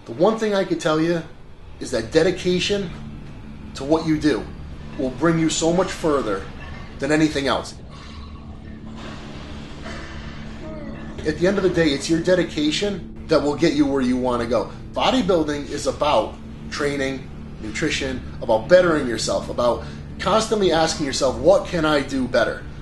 The one thing I could tell you is that dedication to what you do will bring you so much further than anything else. At the end of the day, it's your dedication that will get you where you want to go. Bodybuilding is about training, nutrition, about bettering yourself, about constantly asking yourself, what can I do better?